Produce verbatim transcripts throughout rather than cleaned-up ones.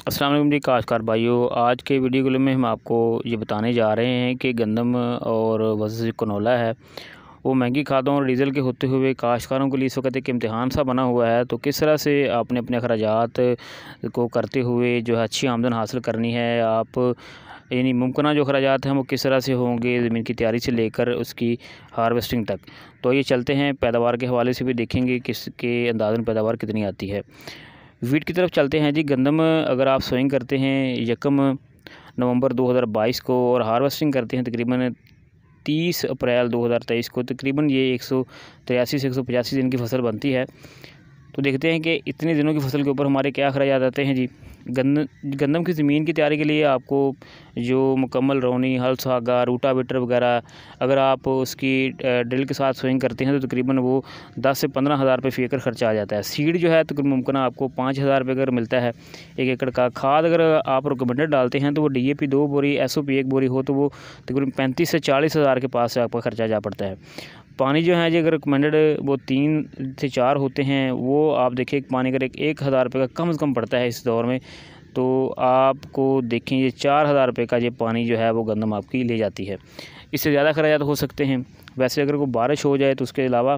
अस्सलाम वालेकुम जी काश्तकार भाइयों, आज के वीडियो में हम आपको ये बताने जा रहे हैं कि गंदम और वर्सेस कनोला है वो महंगी खादों और डीज़ल के होते हुए काश्तकारों के लिए इस वक्त एक इम्तिहान सा बना हुआ है। तो किस तरह से आपने अपने अखराजात को करते हुए जो है अच्छी आमदन हासिल करनी है, आप यानी मुमकिन जो अखराजात हैं वो किस तरह से होंगे ज़मीन की तैयारी से लेकर उसकी हार्वेस्टिंग तक। तो ये चलते हैं, पैदावार के हवाले से भी देखेंगे किसके अंदाज़न पैदावार कितनी आती है। वीट की तरफ चलते हैं जी। गंदम अगर आप सोइंग करते हैं यकम नवंबर दो हज़ार बाईस को और हार्वेस्टिंग करते हैं तकरीबन तीस अप्रैल दो हज़ार तेईस को, तकरीबन ये एक सौ तिरासी से एक सौ पचासी दिन की फसल बनती है। तो देखते हैं कि इतने दिनों की फसल के ऊपर हमारे क्या अखराजात आते हैं जी। गंद गंदम की ज़मीन की तैयारी के लिए आपको जो मुकम्मल रौनी, हल सागा, रूटावेटर वगैरह अगर आप उसकी ड्रिल के साथ सोइंग करते हैं तो तकरीबन वो दस से पंद्रह हज़ार रुपये फ़ी एकड़ खर्चा आ जाता है। सीड जो है तो मुमकिन आपको पाँच हज़ार रुपये अगर मिलता है एक एकड़ का। खाद अगर आप रिकमेंडेड डालते हैं तो वो डी ए पी दो बोरी, एस ओ पी एक बोरी हो तो वो तकरीबन पैंतीस से चालीस हज़ार के पास से आपका खर्चा जा पड़ता है। पानी जो है जी अगर रिकमेंडेड वो तीन से चार होते हैं, वो आप देखिए पानी अगर एक एक हज़ार रुपये का कम से कम पड़ता है इस दौर में, तो आपको देखें ये चार हज़ार रुपये का ये पानी जो है वो गंदम आपकी ले जाती है। इससे ज़्यादा खर्चात हो सकते हैं। वैसे अगर कोई बारिश हो जाए तो उसके अलावा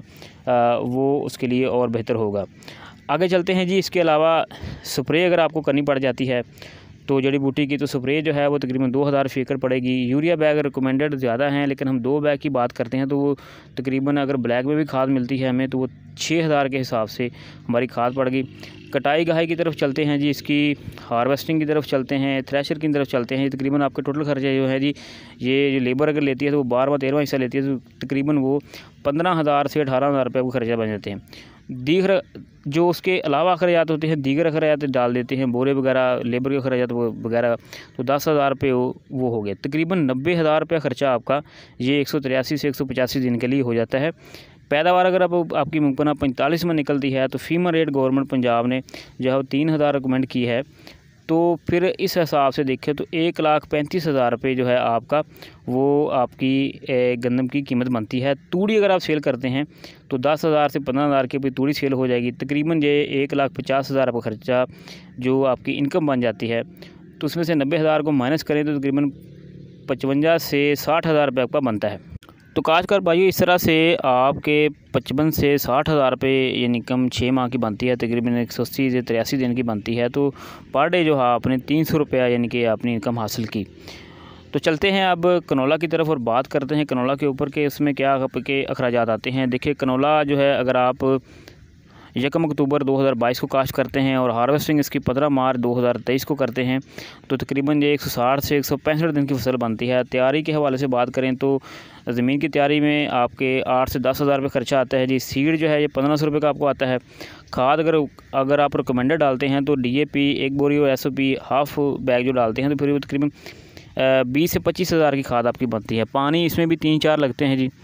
वो उसके लिए और बेहतर होगा। आगे चलते हैं जी। इसके अलावा स्प्रे अगर आपको करनी पड़ जाती है तो जड़ी बूटी की, तो स्प्रे जो है वो तकरीबन दो हज़ार फ़ी एकड़ पड़ेगी। यूरिया बैग रिकमेंडेड ज़्यादा हैं, लेकिन हम दो बैग की बात करते हैं तो वो तकरीबन अगर ब्लैक में भी खाद मिलती है हमें तो वो छः हज़ार के हिसाब से हमारी खाद पड़ गई। कटाई गहाई की तरफ चलते हैं जी। इसकी हार्वेस्टिंग की तरफ चलते हैं, थ्रेशर की तरफ चलते हैं। तकरीबन आपके टोटल खर्चा जो है जी, ये जो लेबर अगर लेती है तो वो बारहवां तेरहवां हिस्सा लेती है तो तकरीबन वो पंद्रह हज़ार से अठारह हज़ार रुपये को खर्चा बन जाते हैं। दीगर जो उसके अलावा अखराजात होते हैं, दीगर अखराजात डाल देते हैं, बोरे वगैरह, लेबर के अखराजात वगैरह, तो दस हज़ार रुपये वो हो गए। तकरीबन नब्बे हज़ार रुपये ख़र्चा आपका ये एक सौ तिरासी से एक सौ पचासी दिन के लिए हो जाता है। पैदावार अगर आप आपकी मुमकिन पैंतालीस में निकलती है तो फीमर रेट गवर्नमेंट पंजाब ने जो है तीन हज़ार रिकमेंड की है। तो फिर इस हिसाब से देखें तो एक लाख पैंतीस हज़ार रुपये जो है आपका वो आपकी गंदम की कीमत बनती है। तूड़ी अगर आप सेल करते हैं तो दस हज़ार से पंद्रह हज़ार की भी तूड़ी सेल हो जाएगी। तकरीबन ये एक लाख पचास हज़ार का खर्चा जो आपकी इनकम बन जाती है, तो उसमें से नब्बे हज़ार को माइनस करें तो तकरीबन पचवंजा से साठ हज़ार रुपये आपका बनता है। तो काश्तकार भाइयों इस तरह से आपके पचपन से साठ हज़ार रुपये ये इनकम छः माह की बनती है, तकरीबन एक सौ अस्सी से तिरासी दिन की बनती है। तो पर डे जो है आपने तीन सौ रुपया यानी कि अपनी इनकम हासिल की। तो चलते हैं अब कनोला की तरफ और बात करते हैं कनोला के ऊपर के उसमें क्या आपके अखराजात आते हैं। देखिए कनोला जो है अगर आप यकम अक्टूबर दो हज़ार बाईस को काश्त करते हैं और हार्वेस्टिंग इसकी पंद्रह मार्च दो हज़ार तेईस को करते हैं तो तकरीबन ये एक सौ साठ से एक सौ पैंसठ दिन की फसल बनती है। तैयारी के हवाले से बात करें तो ज़मीन की तैयारी में आपके आठ से दस हज़ार रुपये खर्चा आता है जी। सीड जो है ये पंद्रह सौ रुपये का आपको आता है। खाद अगर अगर आप रिकमेंडेड डालते हैं तो डी ए पी एक बोरी और S O P half bag जो डालते हैं तो फिर वो तकरीबन बीस से पच्चीस हज़ार की खाद आपकी बनती है। पानी इसमें भी तीन चार लगते हैं जी।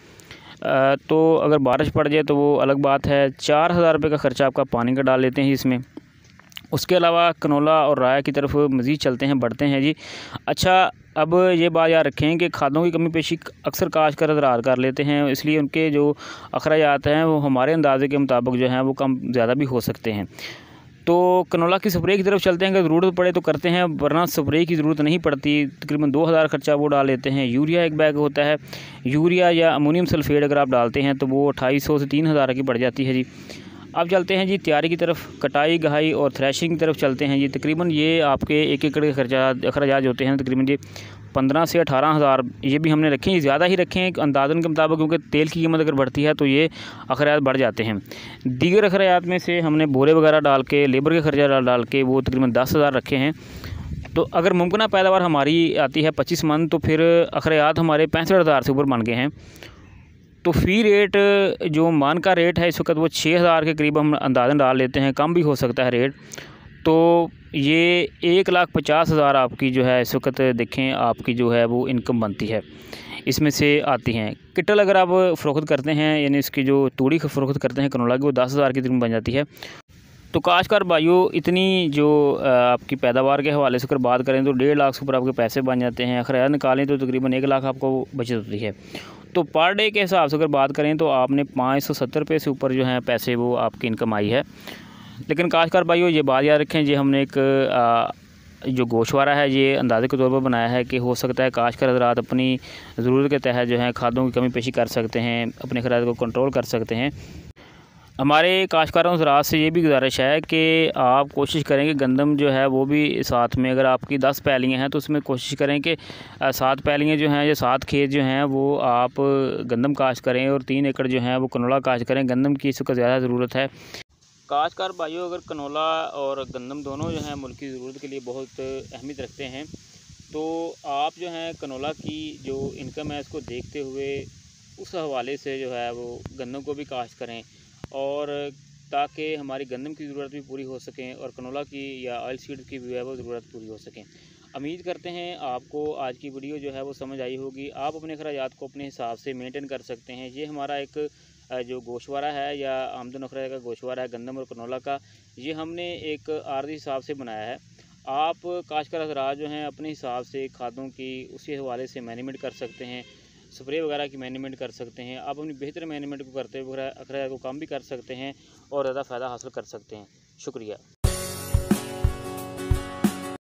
तो अगर बारिश पड़ जाए तो वो अलग बात है। चार हज़ार रुपये का ख़र्चा आपका पानी का डाल लेते हैं इसमें। उसके अलावा कनोला और राया की तरफ मज़ीद चलते हैं, बढ़ते हैं जी। अच्छा, अब ये बात याद रखें कि खादों की कमी पेशी अक्सर काश्तकार हज़रात कर लेते हैं, इसलिए उनके जो अखराजात हैं वो हमारे अंदाजे के मुताबिक जो हैं वो कम ज़्यादा भी हो सकते हैं। तो कनोला की स्प्रे की तरफ चलते हैं। अगर ज़रूरत पड़े तो करते हैं, वरना स्प्रे की ज़रूरत नहीं पड़ती। तकरीबन दो हज़ार खर्चा वो डाल लेते हैं। यूरिया एक बैग होता है, यूरिया या अमोनियम सल्फेट अगर आप डालते हैं तो वो अट्ठाईस सौ से तीन हज़ार की पड़ जाती है जी। अब चलते हैं जी तैयारी की तरफ, कटाई गहाई और थ्रेशिंग की तरफ चलते हैं जी। तकरीबन ये आपके एक एकड़ के खर्चा अखराजात होते हैं तकरीबन जी पंद्रह से अठारह हज़ार, ये भी हमने रखे हैं, ज़्यादा ही रखे हैं अंदाज़न के मुताबिक, क्योंकि तेल की कीमत अगर बढ़ती है तो ये अखराजात बढ़ जाते हैं। दीगर अखराजात में से हमने बोरे वगैरह डाल के, लेबर के खर्चा डाल डाल के वो तकरीबन दस हज़ार रखे हैं। तो अगर मुमकिन पैदावार हमारी आती है पच्चीस मन तो फिर अखराजात हमारे पैंसठ हज़ार से ऊपर बन गए हैं। तो फ़ी रेट जो मान का रेट है इस वक्त वो छः हज़ार के करीब हम अंदाज़न डाल लेते हैं, कम भी हो सकता है रेट। तो ये एक लाख पचास हज़ार आपकी जो है इस वक्त देखें आपकी जो है वो इनकम बनती है, इसमें से आती हैं। किटल अगर आप फ़रोख्त करते हैं यानी इसकी जो तूड़ी फ़रोख्त करते हैं कनोला की, वो दस हज़ार की तकरीबन बन जाती है। तो काश्तकार भाइयों इतनी जो आपकी पैदावार के हवाले से अगर बात करें तो डेढ़ लाख से ऊपर आपके पैसे बन जाते हैं। अखराजात निकालें तो तकरीबन एक लाख आपको बचत होती है। तो पर डे के हिसाब से अगर बात करें तो आपने पाँच सौ सत्तर रुपये से ऊपर जो है पैसे वो आपकी इनकम आई है। लेकिन काश्तकार भाइयों ये बात याद रखें, ये हमने एक जो गोशवारा है ये अंदाज़े के तौर पर बनाया है कि हो सकता है काश्तकार हज़रात अपनी ज़रूरत के तहत जो है खादों की कमी पेशी कर सकते हैं, अपने खराज को कंट्रोल कर सकते हैं। हमारे काश्तकारों हज़रात से ये भी गुजारिश है कि आप कोशिश करें कि गंदम जो है वो भी साथ में, अगर आपकी दस पैलियाँ हैं तो उसमें कोशिश करें कि सात पैलियाँ जो हैं या सात खेत जो हैं वो आप गंदम काश्त करें और तीन एकड़ जो है वो कनोला काश्त करें। गंदम की इसको ज़्यादा ज़रूरत है। काश्तकार भाइयों, अगर कनोला और गंदम दोनों जो हैं मुल्क की ज़रूरत के लिए बहुत अहमियत रखते हैं, तो आप जो हैं कनोला की जो इनकम है इसको देखते हुए उस हवाले से जो है वो गंदम को भी काश्त करें, और ताकि हमारी गंदम की ज़रूरत भी पूरी हो सकें और कनोला की या ऑयल सीड की भी है वो ज़रूरत पूरी हो सकें। उम्मीद करते हैं आपको आज की वीडियो जो है वो समझ आई होगी। आप अपने खर्चात को अपने हिसाब से मेंटेन कर सकते हैं। ये हमारा एक जो गोशवारा है या आमदन अखराज का गोशवारा है गंदम और कनोला का, ये हमने एक आर्जी हिसाब से बनाया है। आप काश्तकार हज़रात जो हैं अपने हिसाब से खादों की उसी हवाले से मैनेजमेंट कर सकते हैं, स्प्रे वगैरह की मैनेजमेंट कर सकते हैं। आप अपनी बेहतर मैनेजमेंट को करते हुए अखराज को कम भी कर सकते हैं और ज़्यादा फ़ायदा हासिल कर सकते हैं। शुक्रिया।